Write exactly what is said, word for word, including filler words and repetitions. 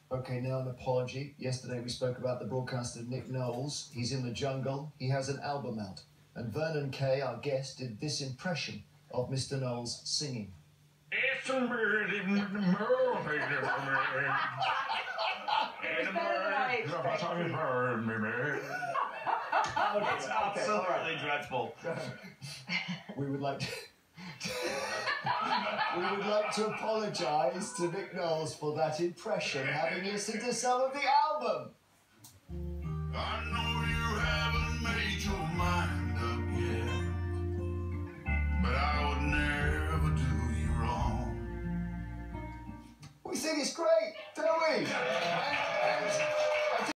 Okay, now an apology. Yesterday we spoke about the broadcaster Nick Knowles. He's in the jungle. He has an album out. And Vernon Kay, our guest, did this impression of Mister Knowles singing. It's a birdie, It's absolutely dreadful. We would like to... we would like to apologise to Nick Knowles for that impression, having listened to some of the album. I know you haven't made your mind up yet, but I would never do you wrong. We think it's great, don't we?